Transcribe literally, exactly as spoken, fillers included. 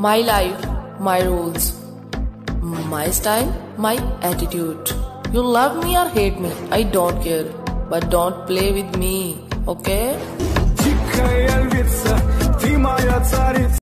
My life, my rules. My style, my attitude. You love me or hate me, I don't care. But don't play with me, okay?